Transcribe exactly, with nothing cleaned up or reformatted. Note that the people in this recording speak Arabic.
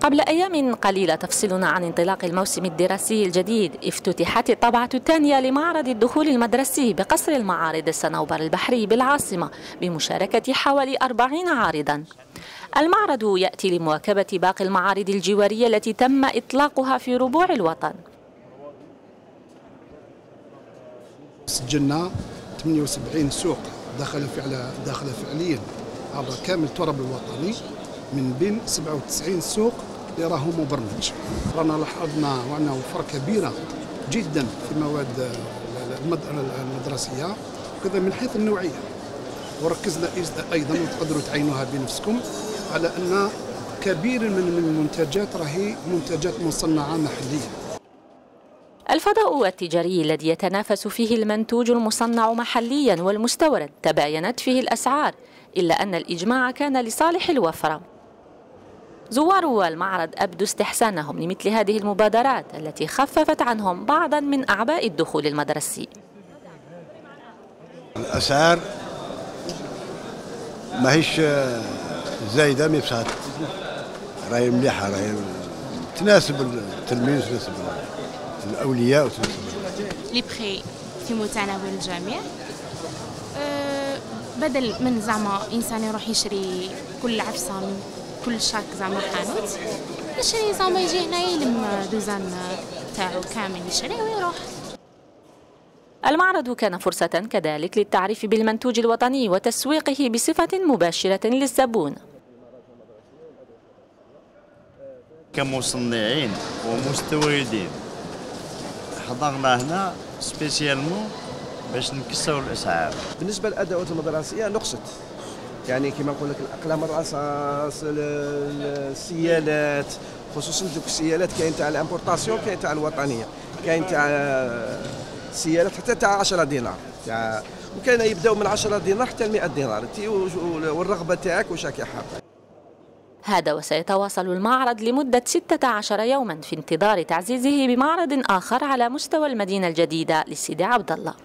قبل أيام قليلة تفصلنا عن انطلاق الموسم الدراسي الجديد، افتتحت الطبعة الثانية لمعرض الدخول المدرسي بقصر المعارض الصنوبر البحري بالعاصمة بمشاركة حوالي أربعين عارضا. المعرض يأتي لمواكبة باقي المعارض الجوارية التي تم إطلاقها في ربوع الوطن. سجلنا ثمانية وسبعين سوق دخل فعلا داخل فعليا عبر كامل التراب الوطني، من بين سبعة وتسعين سوق اللي راهو مبرمج. رانا لاحظنا وعندنا وفره كبيره جدا في المواد المدرسيه وكذا من حيث النوعيه، وركزنا ايضا وتقدروا تعينوها بنفسكم على ان كبير من المنتجات راهي منتجات مصنعه محليه. الفضاء التجاري الذي يتنافس فيه المنتوج المصنع محليا والمستورد تباينت فيه الأسعار، إلا أن الإجماع كان لصالح الوفرة. زوار المعرض أبدوا استحسانهم لمثل هذه المبادرات التي خففت عنهم بعضا من أعباء الدخول المدرسي. الأسعار ماهيش زايدة مبساط، راهي مليحة، راهي تناسب التلميذ وتناسب الأولياء وتناسب لي بخي في متناول الجميع. أه بدل من زعما إنسان يروح يشري كل عفسة من كل شاك زعما حانوت، يشري زعما يجي هنا يلم دوزان تاعو كامل يشريه ويروح. المعرض كان فرصة كذلك للتعريف بالمنتوج الوطني وتسويقه بصفة مباشرة للزبون. كمصنعين ومستوردين حضرنا هنا سبيسيالمون باش نكسروا الاسعار. بالنسبه للادوات المدرسيه نقصت، يعني كما نقول لك الاقلام الرصاص، السيالات، خصوصا دوك السيالات كاين تاع الامبورطاسيون، كاين تاع الوطنيه، كاين تاع السيالات حتى تاع عشرة دينار، تاع وكان يبداو من عشرة دينار حتى مئة دينار، انت والرغبه تاعك واش راكي حاب. هذا وسيتواصل المعرض لمدة ستة عشر يوما في انتظار تعزيزه بمعرض آخر على مستوى المدينة الجديدة لسيدي عبد الله.